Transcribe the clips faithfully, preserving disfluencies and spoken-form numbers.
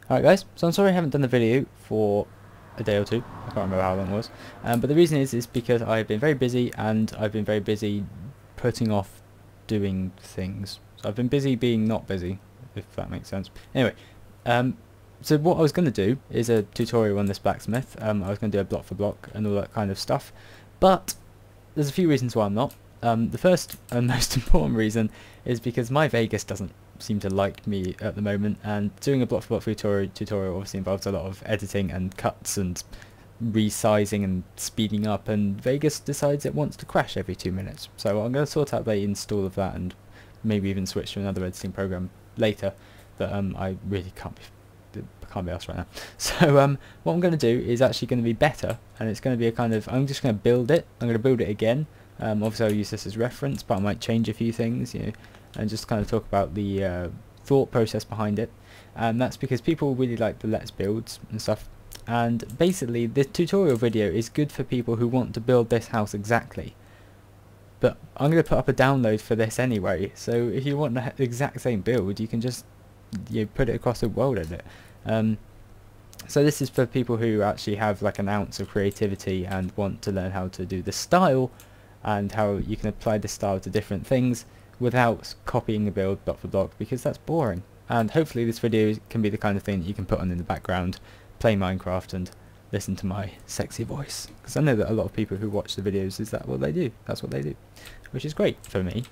Alright guys, so I'm sorry I haven't done the video for a day or two. I can't remember how long it was. Um, but the reason is is because I've been very busy and I've been very busy putting off doing things. So I've been busy being not busy, if that makes sense. Anyway, um, so what I was going to do is a tutorial on this blacksmith. Um, I was going to do a block for block and all that kind of stuff. But there's a few reasons why I'm not. Um, the first and most important reason is because my Vegas doesn't seem to like me at the moment, and doing a block for block tutorial, tutorial obviously involves a lot of editing and cuts and resizing and speeding up, and Vegas decides it wants to crash every two minutes. So I'm going to sort out the install of that and maybe even switch to another editing program later, but um, I really can't be, can't be asked right now. So um, what I'm going to do is actually going to be better, and it's going to be a kind of, I'm just going to build it, I'm going to build it again. Um, obviously I'll use this as reference, but I might change a few things, you know, and just kind of talk about the uh, thought process behind it. And that's because people really like the let's builds and stuff, and basically this tutorial video is good for people who want to build this house exactly. But I'm going to put up a download for this anyway, so if you want the exact same build, you can just, you know, put it across the world in it. Um, so this is for people who actually have like an ounce of creativity and want to learn how to do the style and how you can apply this style to different things without copying a build block for block, because that's boring. And hopefully this video can be the kind of thing that you can put on in the background, play Minecraft and listen to my sexy voice, because I know that a lot of people who watch the videos, is that what they do? That's what they do, which is great for me.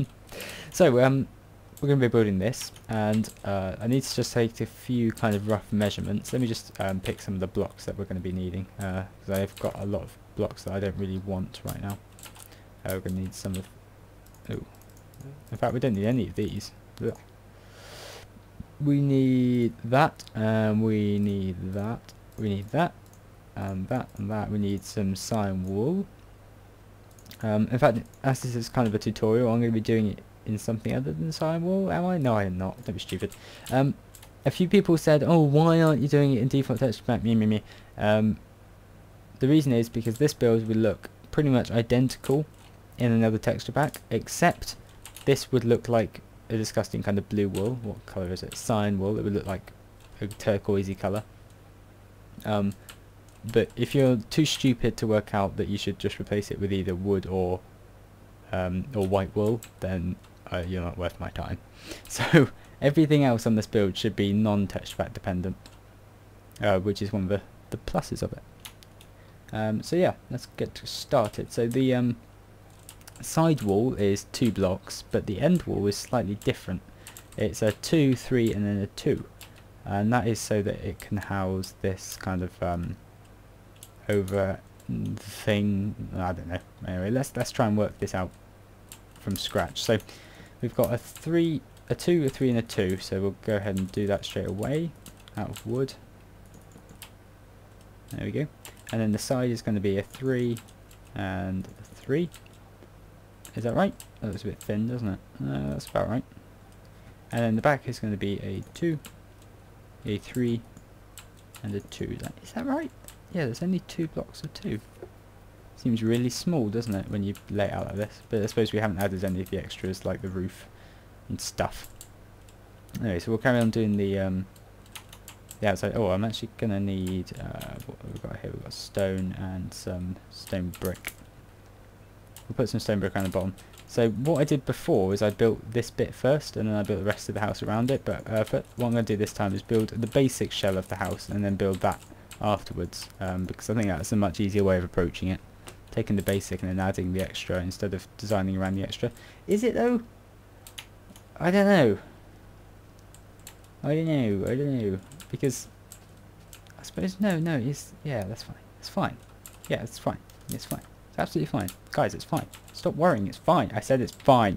So um, we're going to be building this, and uh, I need to just take a few kind of rough measurements. Let me just um, pick some of the blocks that we're going to be needing, because uh, I've got a lot of blocks that I don't really want right now. Uh, we're going to need some of... Oh. In fact, we don't need any of these. Ugh. We need that, and we need that, we need that, and that, and that. We need some sign wool. Um, in fact, as this is kind of a tutorial, I'm going to be doing it in something other than sign wool. Am I? No, I am not. Don't be stupid. Um, a few people said, "Oh, why aren't you doing it in default texture pack?" Me, me, me. Um, the reason is because this build will look pretty much identical in another texture pack, except this would look like a disgusting kind of blue wool. What colour is it? Cyan wool. It would look like a turquoisey colour. Um, but if you're too stupid to work out that you should just replace it with either wood or um, or white wool, then uh, you're not worth my time. So everything else on this build should be non-texture pack dependent, uh, which is one of the, the pluses of it. Um, so yeah, let's get started. So the um, side wall is two blocks, but the end wall is slightly different. It's a two, three, and then a two, and that is so that it can house this kind of um, over thing. I don't know. Anyway, let's let's try and work this out from scratch. So we've got a three, a two, a three, and a two. So we'll go ahead and do that straight away out of wood. There we go. And then the side is going to be a three and a three. Is that right? That looks a bit thin, doesn't it? No, that's about right. And then the back is going to be a two, a three, and a two. Is that, is that right? Yeah, there's only two blocks of two. Seems really small, doesn't it, when you lay it out like this? But I suppose we haven't added any of the extras like the roof and stuff. Anyway, so we'll carry on doing the um, the outside. Oh, I'm actually going to need, uh, what have we got here? We've got stone and some stone brick. We'll put some stone brick around the bottom. So what I did before was I built this bit first, and then I built the rest of the house around it. But uh, what I'm going to do this time is build the basic shell of the house, and then build that afterwards, um, because I think that's a much easier way of approaching it. Taking the basic and then adding the extra instead of designing around the extra. Is it though? I don't know. I don't know. I don't know. Because I suppose no, no. It's yeah. That's fine. It's fine. Yeah, it's fine. It's fine. It's absolutely fine. Guys, it's fine. Stop worrying, it's fine. I said it's fine.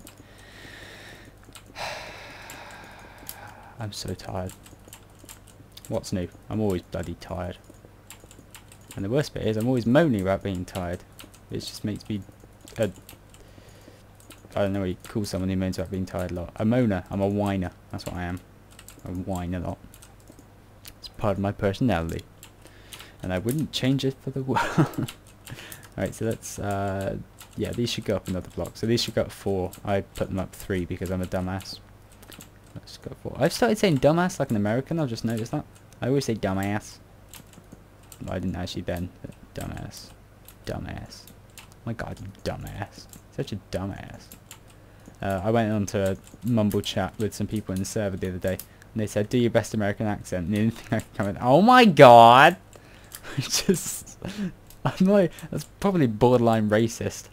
I'm so tired. What's new? I'm always bloody tired. And the worst bit is I'm always moaning about being tired. It just makes me a... I don't know what you call someone who moans about being tired a lot. A moaner. I'm a whiner. That's what I am. I whine a lot. It's part of my personality. And I wouldn't change it for the world. Alright, so let's, uh, yeah, these should go up another block. So these should go up four. I put them up three because I'm a dumbass. Let's go for... I've started saying dumbass like an American, I've just noticed that. I always say dumbass. Well, I didn't actually then, but dumbass. Dumbass. My god, you dumbass. Such a dumbass. Uh, I went on to a mumble chat with some people in the server the other day, and they said, do your best American accent, and the only thing I could come in, oh my god! Just... I'm like, that's probably borderline racist.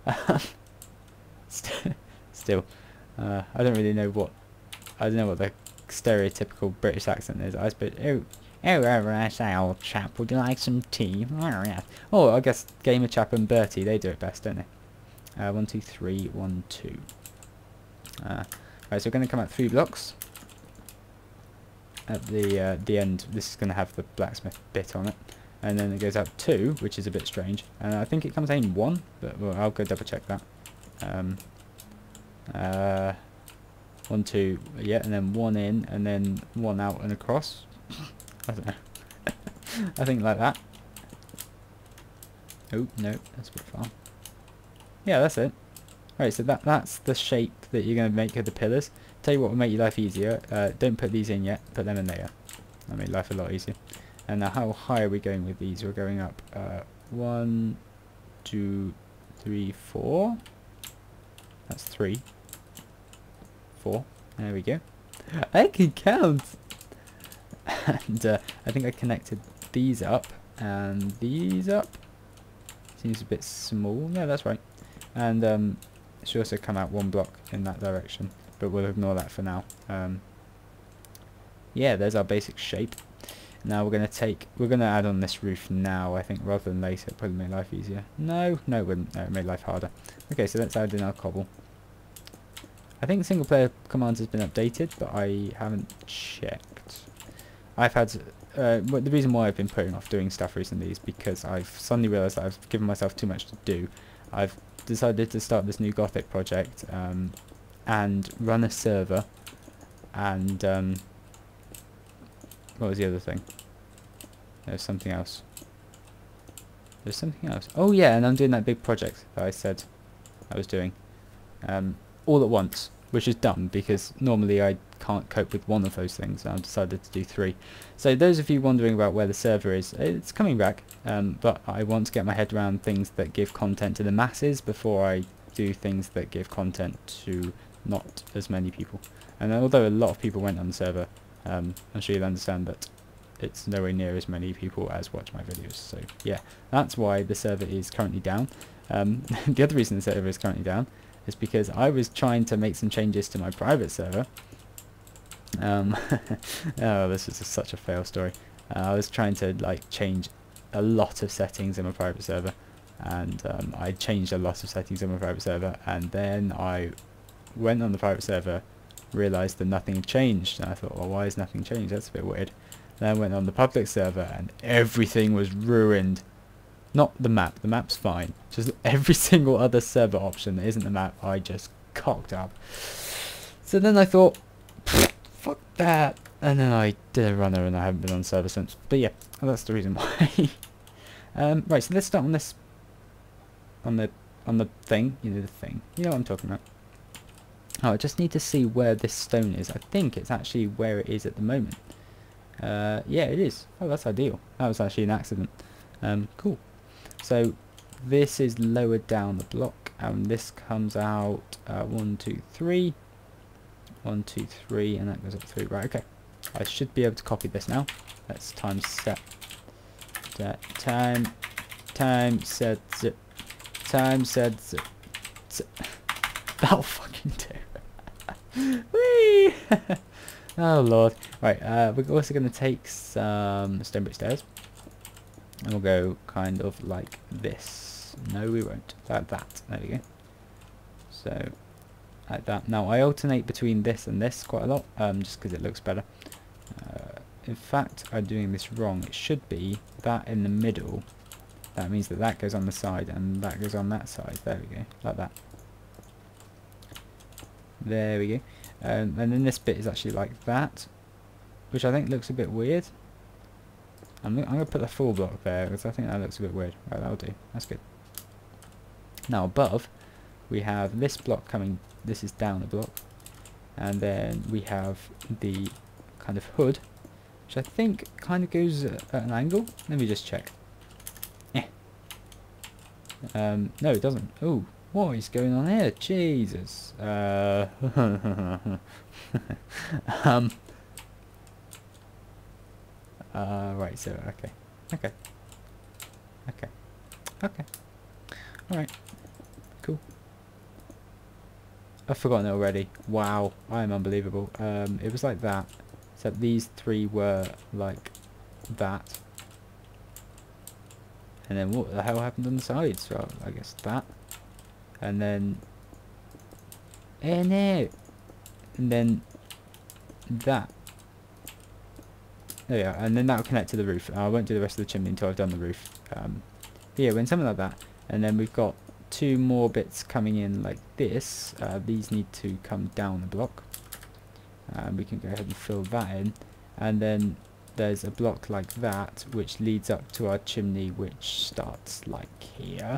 Still, uh, I don't really know what, I don't know what the stereotypical British accent is. I suppose, oh, oh, I say, old chap, would you like some tea? Oh, I guess Gamer Chap and Bertie, they do it best, don't they? Uh, one, two, three, one, two. Uh, right, so we're going to come out three blocks. At the uh, the end, this is going to have the blacksmith bit on it. And then it goes out two, which is a bit strange. And I think it comes in one, but well, I'll go double check that. Um, uh, one, two, yeah, and then one in, and then one out and across. I don't know. I think like that. Oh, no, that's a bit far. Yeah, that's it. Right, so that that's the shape that you're going to make of the pillars. Tell you what will make your life easier. Uh, don't put these in yet, put them in later. That'll make life a lot easier. And now how high are we going with these? We're going up uh, one, two, three, four. That's three. Four. There we go. I can count! And uh, I think I connected these up and these up. Seems a bit small. Yeah, that's right. And um, it should also come out one block in that direction. But we'll ignore that for now. Um, yeah, there's our basic shape. Now we're going to take, we're going to add on this roof now, I think, rather than later. It'll probably make life easier. No, no it wouldn't. No, it made life harder. Okay, so let's add in our cobble. I think single player commands has been updated, but I haven't checked. I've had, uh, well, the reason why I've been putting off doing stuff recently is because I've suddenly realised that I've given myself too much to do. I've decided to start this new Gothic project um, and run a server and... Um, what was the other thing? There's something else. There's something else. Oh yeah, and I'm doing that big project that I said I was doing. Um, all at once, which is dumb because normally I can't cope with one of those things, and I've decided to do three. So those of you wondering about where the server is, it's coming back, um, but I want to get my head around things that give content to the masses before I do things that give content to not as many people. And although a lot of people went on the server, Um, I'm sure you'll understand that it's nowhere near as many people as watch my videos. So yeah, that's why the server is currently down. Um, the other reason the server is currently down is because I was trying to make some changes to my private server. Um, oh, this is a, such a fail story. Uh, I was trying to like change a lot of settings in my private server, and um, I changed a lot of settings in my private server, and then I went on the private server, realised that nothing had changed, and I thought, well, why has nothing changed? That's a bit weird. Then I went on the public server and everything was ruined. Not the map, the map's fine, just every single other server option that isn't the map I just cocked up. So then I thought, fuck that, and then I did a runner and I haven't been on the server since. But yeah, that's the reason why. um, right, so let's start on this, on the on the thing, you know, the thing, you know what I'm talking about. Oh, I just need to see where this stone is. I think it's actually where it is at the moment. Uh, yeah, it is. Oh, that's ideal. That was actually an accident. Um, cool. So this is lower down the block, and this comes out uh, one, two, three, one, two, three, and that goes up three. Right. Okay. I should be able to copy this now. Let's time set. That time. Time set. Zip. Time set. Zip. Zip. That'll fucking do. Whee! Oh lord. Right, uh, we're also going to take some stone brick stairs. And we'll go kind of like this. No, we won't. Like that. There we go. So, like that. Now, I alternate between this and this quite a lot, um, just because it looks better. Uh, in fact, I'm doing this wrong. It should be that in the middle. That means that that goes on the side and that goes on that side. There we go. Like that. There we go. Um, and then this bit is actually like that, which I think looks a bit weird. I'm, I'm going to put the full block there because I think that looks a bit weird. Right, that'll do. That's good. Now above, we have this block coming, this is down a block, and then we have the kind of hood, which I think kind of goes at an angle. Let me just check. Eh. Um, no, it doesn't. Oh, what is going on here? Jesus. Uh, um. Uh, right. So okay, okay, okay, okay. All right. Cool. I've forgotten it already. Wow, I am unbelievable. Um, it was like that, except these three were like that. And then what the hell happened on the sides? Well, I guess that. And then... Eh, no! And then... that. There we are. And then that will connect to the roof. I won't do the rest of the chimney until I've done the roof. Um, yeah, when something like that. And then we've got two more bits coming in like this. Uh, these need to come down a block. And we can go ahead and fill that in. And then there's a block like that which leads up to our chimney, which starts like here.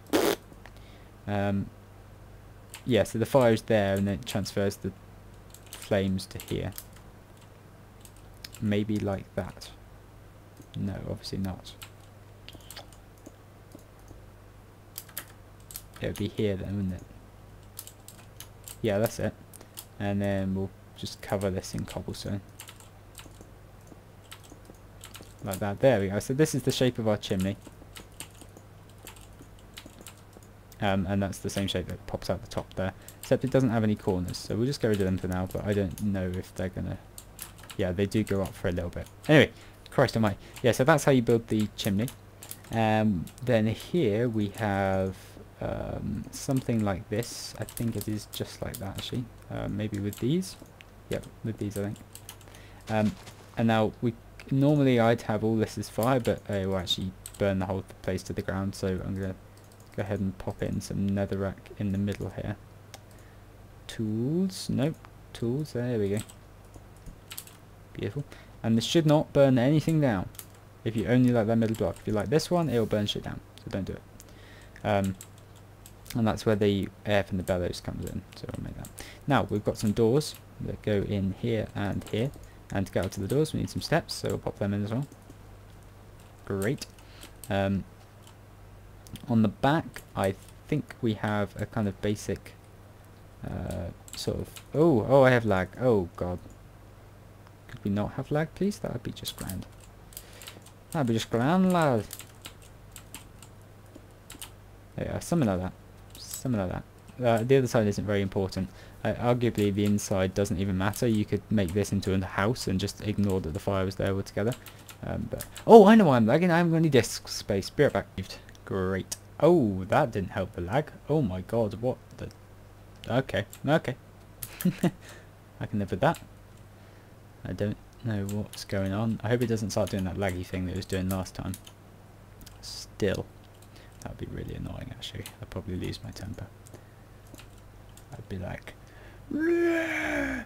Um, yeah, so the fire is there and then it transfers the flames to here. Maybe like that. No, obviously not. It would be here then, wouldn't it? Yeah, that's it. And then we'll just cover this in cobblestone. Like that. There we go. So this is the shape of our chimney. Um, and that's the same shape that pops out the top there. Except it doesn't have any corners. So we'll just get rid of them for now. But I don't know if they're going to... Yeah, they do go up for a little bit. Anyway, Christ almighty. Yeah, so that's how you build the chimney. Um, then here we have um, something like this. I think it is just like that actually. Uh, maybe with these. Yep, with these I think. Um, and now we... Normally I'd have all this as fire, but it will actually burn the whole place to the ground, so I'm going to go ahead and pop in some netherrack in the middle here. Tools, nope, tools, there we go. Beautiful. And this should not burn anything down, if you only like that middle block. If you like this one, it will burn shit down, so don't do it. Um, and that's where the air from the bellows comes in, so we'll make that. Now, we've got some doors that go in here and here. And to get out to the doors we need some steps, so we'll pop them in as well. Great. Um, on the back I think we have a kind of basic uh, sort of... Oh, oh I have lag. Oh god. Could we not have lag please? That would be just grand. That would be just grand, lad. Yeah, something like that. Something like that. Uh, the other side isn't very important. Uh, arguably the inside doesn't even matter. You could make this into a house and just ignore that the fire was there altogether. Um, but oh, I know why I'm lagging. I haven't got any disk space. Spirit back. Great. Oh, that didn't help the lag. Oh my god, what the... Okay, okay. I can live with that. I don't know what's going on. I hope it doesn't start doing that laggy thing that it was doing last time. Still. That would be really annoying actually. I'd probably lose my temper. I'd be like... Right,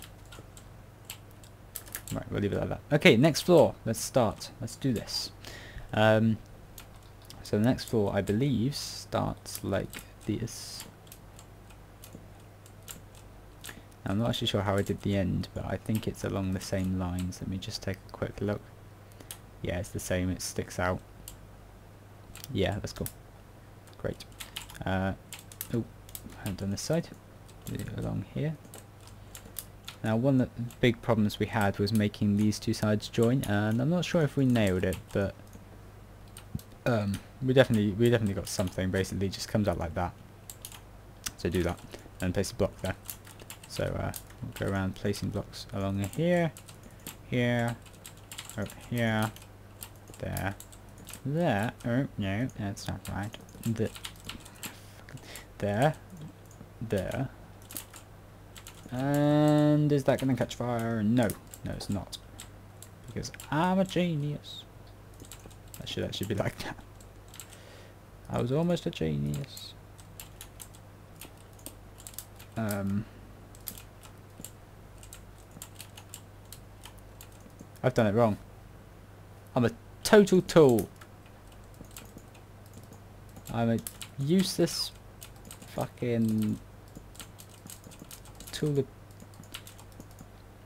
we'll leave it like that. Okay, next floor. Let's start. Let's do this. Um, so the next floor, I believe, starts like this. I'm not actually sure how I did the end, but I think it's along the same lines. Let me just take a quick look. Yeah, it's the same. It sticks out. Yeah, that's cool. Great. Uh, oh, I haven't done this side. Do it along here. Now, one of the big problems we had was making these two sides join, and I'm not sure if we nailed it, but um, we definitely we definitely got something. Basically, just comes out like that. So do that, and place a block there. So uh, we'll go around placing blocks along here, here, up here, there, there. Oh no, that's not right. The, there, there. And is that going to catch fire? No, no it's not. Because I'm a genius. That should actually be like that. I was almost a genius. Um, I've done it wrong. I'm a total tool. I'm a useless fucking... tool.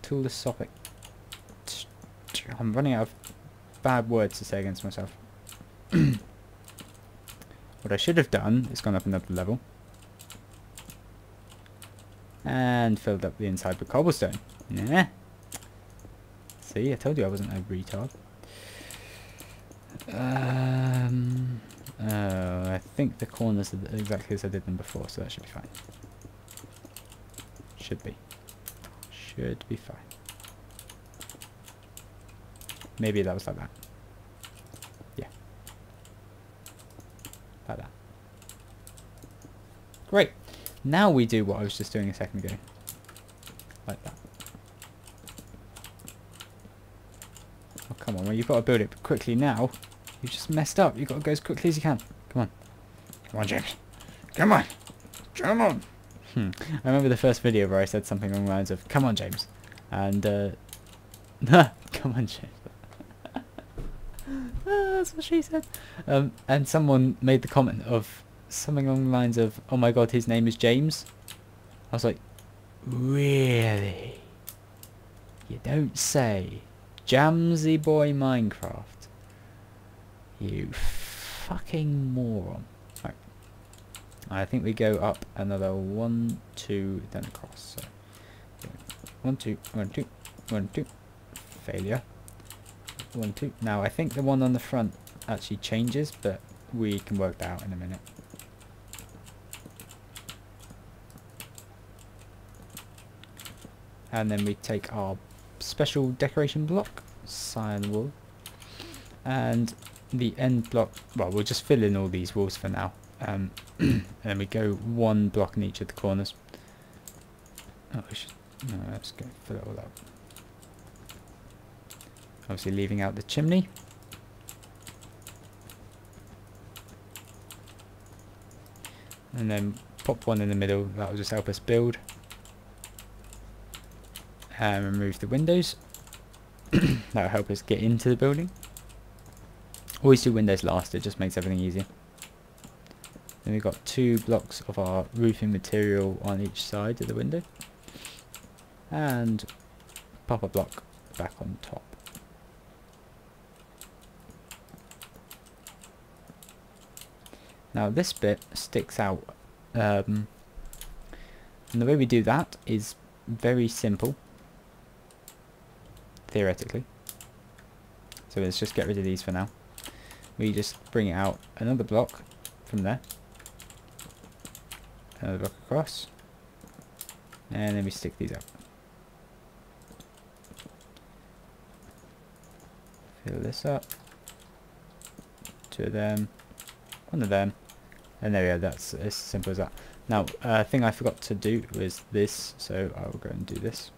tool to stop it. I'm running out of bad words to say against myself. What I should have done is gone up another level and filled up the inside with cobblestone. Yeah. See, I told you I wasn't a retard. Um, oh, I think the corners are exactly as I did them before, so that should be fine. Should be. Should be fine. Maybe that was like that. Yeah. Like that. Great. Now we do what I was just doing a second ago. Like that. Oh, come on. Well, you've got to build it quickly now. You just messed up. You've got to go as quickly as you can. Come on. Come on, James. Come on. Come on. Hmm. I remember the first video where I said something along the lines of, come on, James. And, uh... come on, James. That's what she said. Um, and someone made the comment of something along the lines of, oh my god, his name is James. I was like, really? You don't say. JamziboyMinecraft. You fucking moron. Right. I think we go up another one, two, then across. So, one, two, one, two, one, two. Failure. One, two. Now, I think the one on the front actually changes, but we can work that out in a minute. And then we take our special decoration block, cyan wool, and the end block. Well, we'll just fill in all these walls for now, um, and then we go one block in each of the corners. Oh, we should. No, let's go fill it all up. Obviously, leaving out the chimney. And then pop one in the middle. That will just help us build. And remove the windows. That will help us get into the building. Always do windows last, it just makes everything easier. Then we've got two blocks of our roofing material on each side of the window. And pop a block back on top. Now this bit sticks out, um, and the way we do that is very simple, theoretically. So let's just get rid of these for now. We just bring it out another block from there, another block across, and then we stick these up. Fill this up, two of them, one of them, and there we go. That's as simple as that. Now, a uh, thing I forgot to do was this, so I will go and do this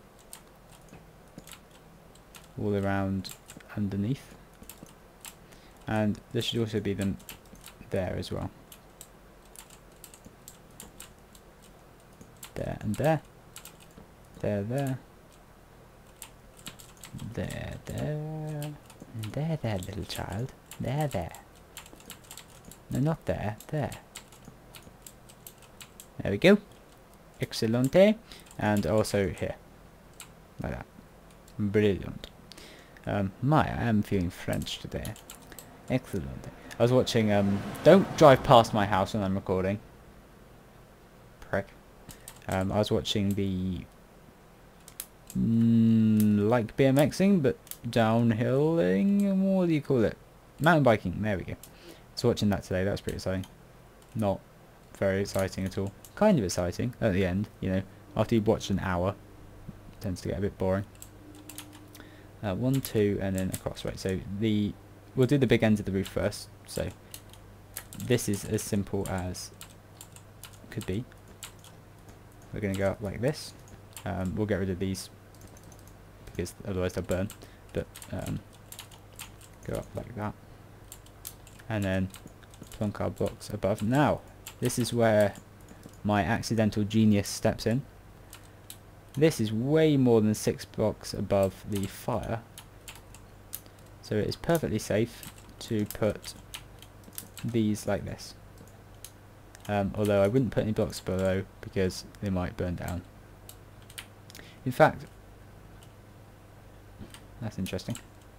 all around underneath, and this should also be them there as well. There and there, there, there, there, there, there, there, little child, there, there. No, not there. There. There we go. Excellente. And also here. Like that. Brilliant. Um, my, I am feeling French today. Excellent. I was watching, um, don't drive past my house when I'm recording. Prick. Um, I was watching the, mm, like BMXing, but downhilling, what do you call it? Mountain biking, there we go. So watching that today, that was pretty exciting. Not very exciting at all. Kind of exciting at the end, you know. After you've watched an hour, it tends to get a bit boring. Uh, one, two, and then across, right. So the we'll do the big ends of the roof first. So this is as simple as could be. We're going to go up like this. Um, we'll get rid of these because otherwise they'll burn. But um, go up like that. And then plonk our blocks above. Now, this is where my accidental genius steps in. This is way more than six blocks above the fire. So it is perfectly safe to put these like this. Um, although I wouldn't put any blocks below because they might burn down. In fact, That's interesting.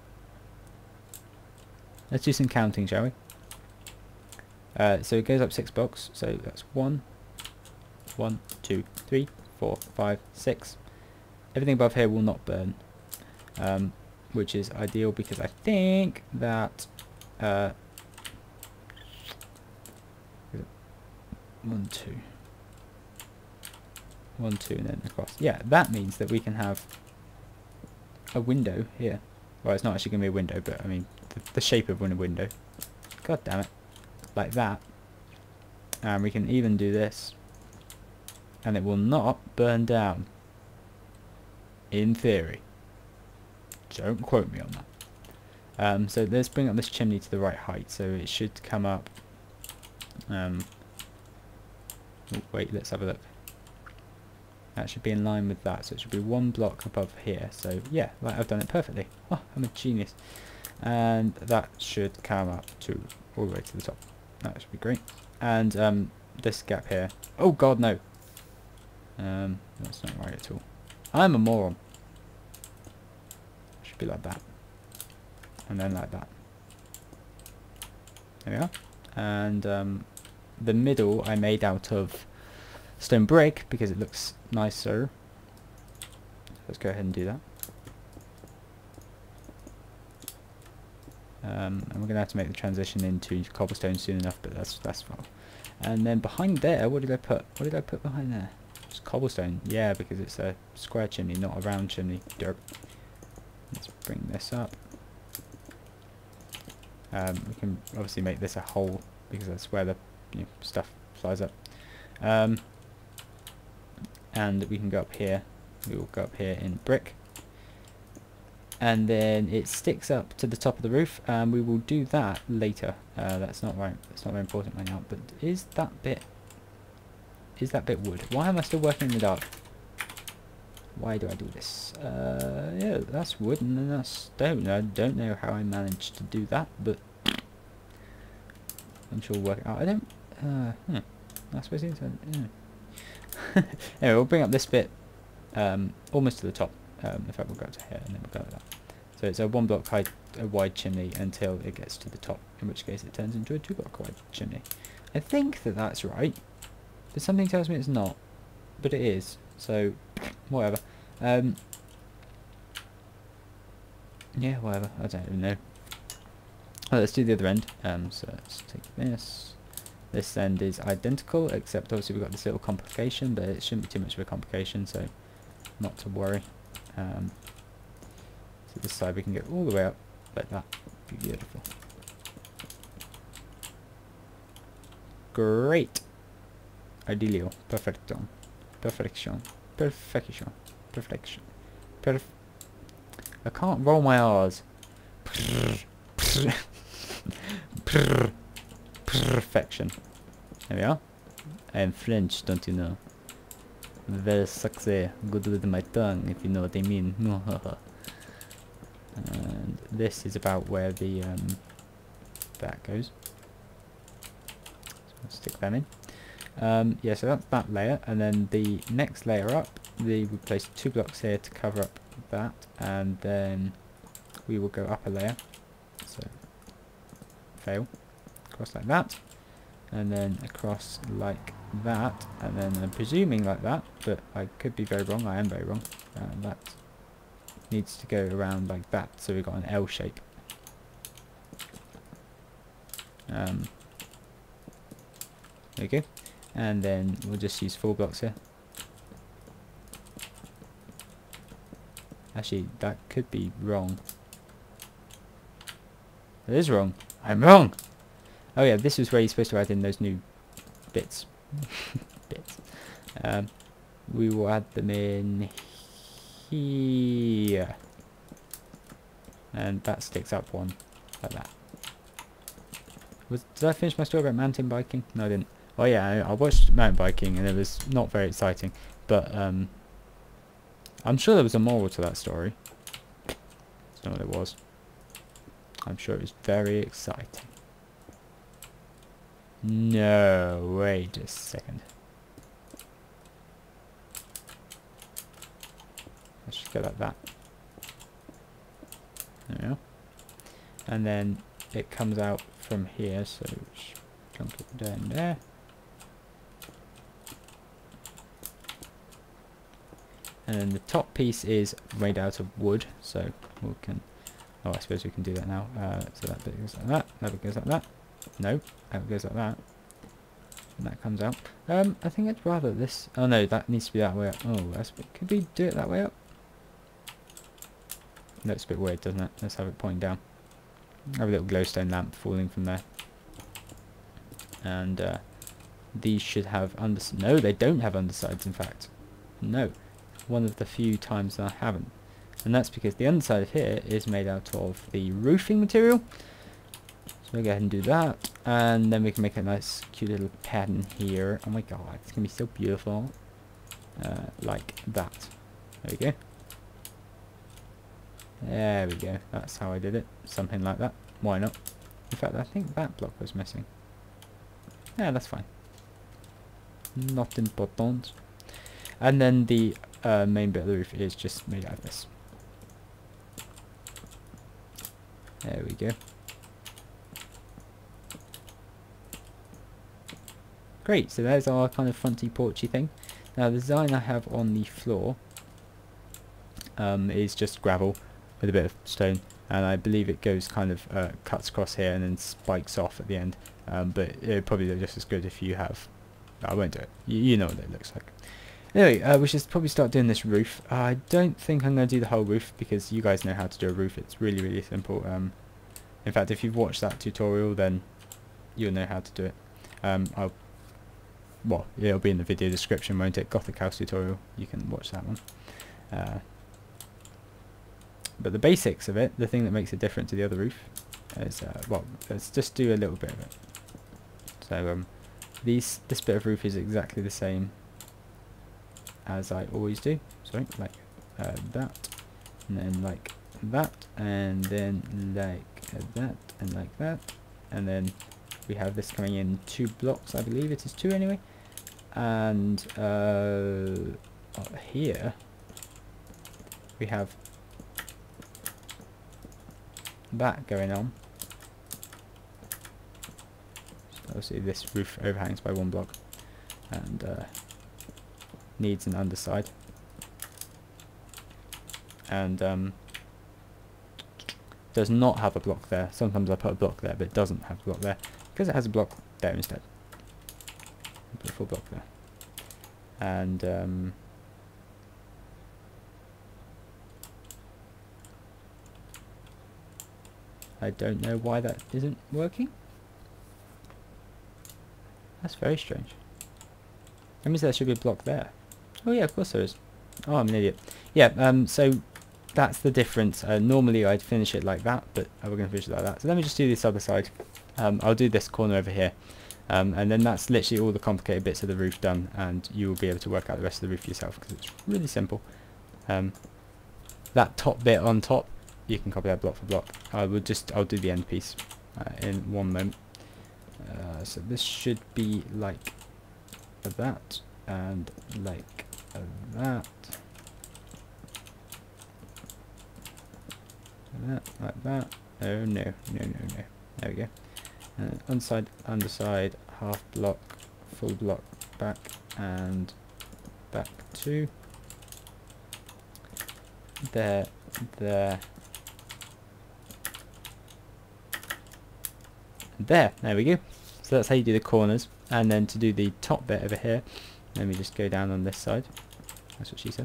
Let's do some counting, shall we? Uh, so it goes up six blocks. So that's one, one, two, three, four, five, six. Everything above here will not burn, um, which is ideal because I think that uh, one, two, one, two, and then across. Yeah, that means that we can have a window here. Well, it's not actually going to be a window, but I mean the, the shape of a window. God damn it. Like that. And we can even do this. And it will not burn down. In theory. Don't quote me on that. Um, so let's bring up this chimney to the right height. So it should come up. Um, oh, wait, let's have a look. That should be in line with that. So it should be one block above here. So yeah, like I've done it perfectly. Oh, I'm a genius. And that should come up to all the way to the top. That should be great. And um, this gap here. Oh god, no. Um, that's not right at all. I'm a moron. Should be like that. And then like that. There we are. And um, the middle I made out of stone brick because it looks nicer. Let's go ahead and do that. Um, and we're going to have to make the transition into cobblestone soon enough, but that's that's fine. And then behind there, what did I put? What did I put behind there? Just cobblestone. Yeah, because it's a square chimney, not a round chimney. Derp. Let's bring this up. Um, we can obviously make this a hole because that's where the you know, stuff flies up. Um, and we can go up here. We will go up here in brick. And then it sticks up to the top of the roof, and we will do that later. Uh, that's not right. That's not very important right now. But is that bit? Is that bit wood? Why am I still working in the dark? Why do I do this? Uh, yeah, that's wood, and then that's stone. I don't know how I managed to do that, but I'm sure we'll work it out. I don't. Uh, hmm. That's supposed to. Yeah. Anyway, we'll bring up this bit um, almost to the top. Um, in fact, we'll go up to here and then we'll go like that. So it's a one block height, a wide chimney until it gets to the top, in which case it turns into a two block wide chimney. I think that that's right, but something tells me it's not, but it is. So whatever. Um, yeah, whatever. I don't even know. Oh, let's do the other end. Um, so let's take this. This end is identical, except obviously we've got this little complication, but it shouldn't be too much of a complication, so not to worry. Um, so this side we can get all the way up like that. Beautiful. Great. Idealio. Perfecto. Perfection. Perfection. Perfection. Perf. I can't roll my R's. Perfection. There we are. I am French, don't you know? Very sexy, good with my tongue, if you know what I mean. And this is about where the um, that goes. So I'll stick them in. Um, yeah, so that's that layer, and then the next layer up, the, we place two blocks here to cover up that, and then we will go up a layer. So fail, across like that, and then across like that, and then I'm presuming like that, but I could be very wrong. I am very wrong. Uh, that needs to go around like that, so we've got an L shape. Um, there you go. And then we'll just use four blocks here. Actually, that could be wrong. It is wrong. I'm wrong. Oh yeah, this is where you're supposed to add in those new bits. bits. Um, we will add them in here, and that sticks up one like that. Was did I finish my story about mountain biking? No, I didn't. Oh yeah, I, I watched mountain biking, and it was not very exciting. But um, I'm sure there was a moral to that story. That's not what it was. I'm sure it was very exciting. No, wait a second. Let's just go like that. and then it comes out from here, so jump it down there. And then the top piece is made out of wood, so we can, oh I suppose we can do that now. Uh, so that bit goes like that, that bit goes like that. No, that goes like that. And that comes out. Um, I think I'd rather this, oh no, that needs to be that way up. Oh, that's a bit, could we do it that way up? Looks a bit weird, doesn't it? Let's have it pointing down. Have a little glowstone lamp falling from there. And uh, these should have under, no they don't have undersides in fact. No. One of the few times that I haven't, and that's because the underside of here is made out of the roofing material. So we'll go ahead and do that, and then we can make a nice cute little pattern here. Oh my god, it's gonna be so beautiful, uh, like that. There we go. There we go. That's how I did it. Something like that. Why not? In fact, I think that block was missing. Yeah, that's fine. Not important. And then the uh, main bit of the roof is just made out of this. There we go. Great, so there's our kind of fronty porchy thing. Now the design I have on the floor um, is just gravel with a bit of stone, and I believe it goes kind of uh, cuts across here and then spikes off at the end. Um, but it would probably look just as good if you have. I won't do it. You, you know what it looks like. Anyway, uh, we should probably start doing this roof. Uh, I don't think I'm going to do the whole roof because you guys know how to do a roof. It's really, really simple. Um, in fact, if you've watched that tutorial, then you'll know how to do it. Um, I'll, well, it'll be in the video description, won't it? Gothic house tutorial. You can watch that one. Uh, but the basics of it, the thing that makes it different to the other roof, is uh, well, let's just do a little bit of it. So um, these this bit of roof is exactly the same as I always do. Sorry, like uh, that, and then like that, and then like uh, that, and like that, and then we have this coming in two blocks. I believe it is two anyway. And uh, up here we have that going on. So obviously this roof overhangs by one block and uh, needs an underside, and um, does not have a block there. Sometimes I put a block there but it doesn't have a block there because it has a block there instead. Put a full block there, and um, I don't know why that isn't working. That's very strange. That means there should be a block there. Oh yeah, of course there is. Oh, I'm an idiot. Yeah, um, so that's the difference. Uh, normally I'd finish it like that, but we're going to finish it like that. So let me just do this other side. Um, I'll do this corner over here. Um, and then that's literally all the complicated bits of the roof done, and you will be able to work out the rest of the roof yourself because it's really simple. Um, that top bit on top, you can copy that block for block. I will just, I'll do the end piece uh, in one moment. Uh, so this should be like that, and like that, that, like that. Oh no, no, no, no. There we go. Uh, inside, underside, half block, full block, back and back two. There, there, there. There we go. So that's how you do the corners. And then to do the top bit over here, let me just go down on this side. That's what she said.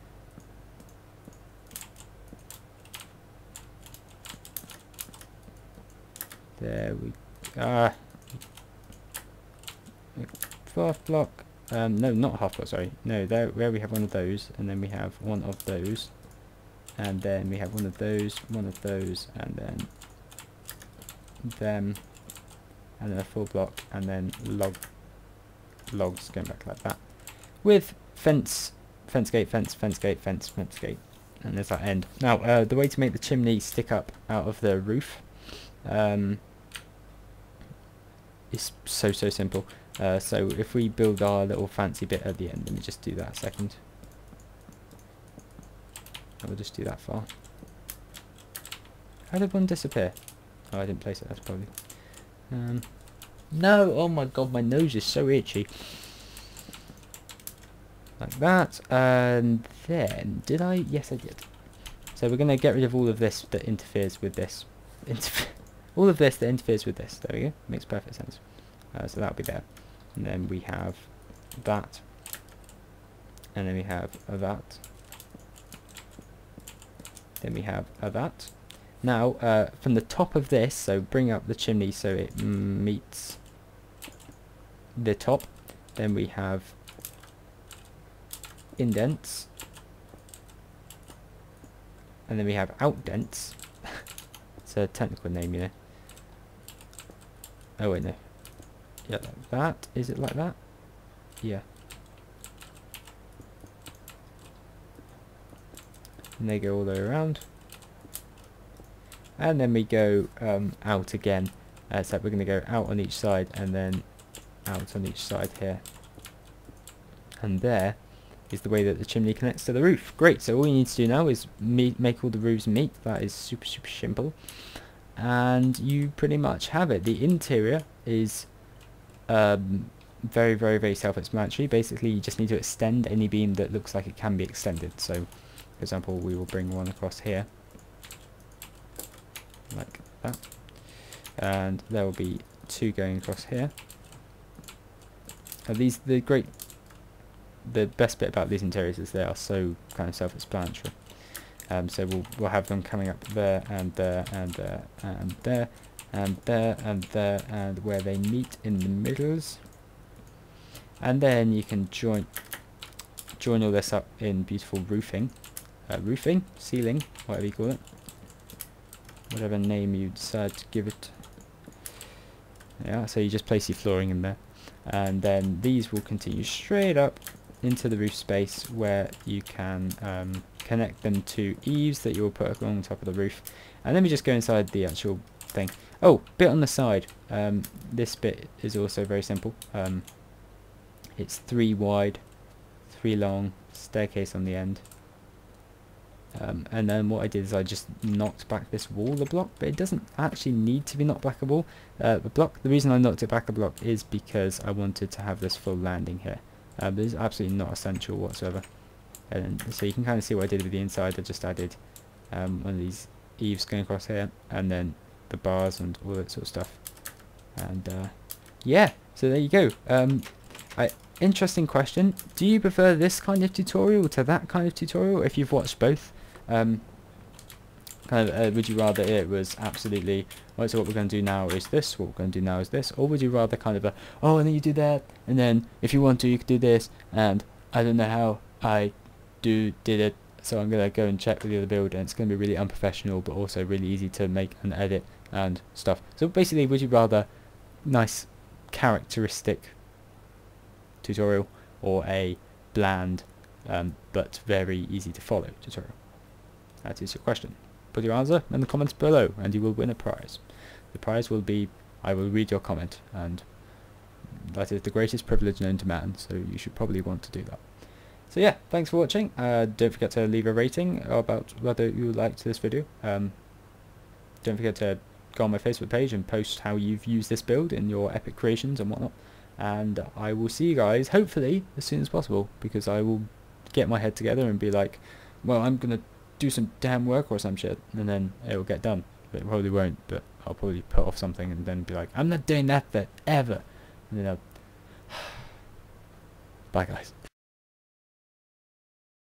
There we go. Ah, half block. Um, no, not half block. Sorry. No, there where we have one of those, and then we have one of those, and then we have one of those, one of those, and then them, and then a full block, and then log logs going back like that, with fence, fence gate, fence, fence gate, fence, fence gate, and there's that end. Now, uh, the way to make the chimney stick up out of the roof. Um, It's so so simple. Uh, so if we build our little fancy bit at the end, let me just do that a second. I will just do that far. How did one disappear? Oh, I didn't place it, that's probably... Um, no! Oh my god, my nose is so itchy. Like that, and then... Did I? Yes, I did. So we're going to get rid of all of this that interferes with this. Interf all of this that interferes with this. There we go. Makes perfect sense. Uh, so that'll be there. And then we have that. And then we have a that. Then we have a that. Now, uh, from the top of this, so bring up the chimney so it meets the top. Then we have indents. And then we have outdents. It's a technical name, you know. Oh wait, no. Yeah, like that. Is it like that? Yeah. And they go all the way around. And then we go um, out again. Uh, so we're going to go out on each side and then out on each side here. And there is the way that the chimney connects to the roof. Great, so all you need to do now is meet, make all the roofs meet. That is super, super simple. And you pretty much have it. The interior is um, very, very, very self-explanatory. Basically, you just need to extend any beam that looks like it can be extended. So, for example, we will bring one across here. Like that. And there will be two going across here. Are these the great... The best bit about these interiors is they are so kind of self-explanatory. Um, so we'll we'll have them coming up there and there and there and there and there and there and where they meet in the middles. And then you can join join all this up in beautiful roofing, uh, roofing, ceiling, whatever you call it, whatever name you decide to give it. Yeah. So you just place your flooring in there, and then these will continue straight up into the roof space where you can um, connect them to eaves that you'll put along the top of the roof. And then we just go inside the actual thing. Oh, bit on the side. Um, this bit is also very simple. Um, it's three wide, three long, staircase on the end. Um, and then what I did is I just knocked back this wall a block, but it doesn't actually need to be knocked back a wall. Uh, the block. The reason I knocked it back a block is because I wanted to have this full landing here. Uh, but it's absolutely not essential whatsoever. And so you can kind of see what I did with the inside. I just added um, one of these eaves going across here, and then the bars and all that sort of stuff. And uh, yeah, so there you go. Um, I, interesting question. Do you prefer this kind of tutorial to that kind of tutorial? If you've watched both, um, kind of, uh, would you rather it was absolutely, right, so what we're going to do now is this, what we're going to do now is this, or would you rather kind of a, oh, and then you do that, and then if you want to, you could do this, and I don't know how I do did it, so I'm going to go and check with the other build, and it's going to be really unprofessional, but also really easy to make and edit and stuff. So basically, would you rather nice characteristic tutorial, or a bland um, but very easy to follow tutorial? That is your question. Put your answer in the comments below and you will win a prize. The prize will be, I will read your comment, and that is the greatest privilege known to man, so you should probably want to do that. So yeah, thanks for watching. Uh, don't forget to leave a rating about whether you liked this video. Um, don't forget to go on my Facebook page and post how you've used this build in your epic creations and whatnot. And I will see you guys, hopefully, as soon as possible, because I will get my head together and be like, well, I'm going to do some damn work or some shit, and then it will get done. But it probably won't, but I'll probably put off something and then be like, I'm not doing that bit ever. And then I'll... Bye guys.